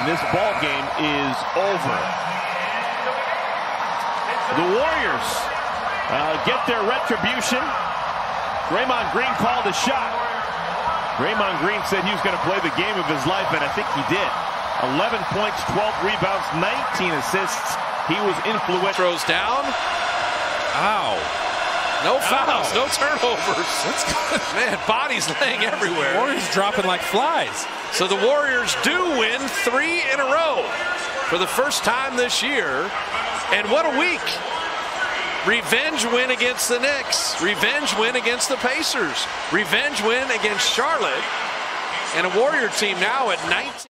and this ball game is over. The Warriors get their retribution. Draymond Green called a shot. Draymond Green said he was going to play the game of his life, and I think he did. 11 points, 12 rebounds, 19 assists. He was influential. Throws down. Ow. No fouls, no turnovers. That's good. Man, bodies laying everywhere. Warriors dropping like flies. So the Warriors do win 3 in a row for the first time this year. And what a week. Revenge win against the Knicks. Revenge win against the Pacers. Revenge win against Charlotte. And a Warrior team now at 19.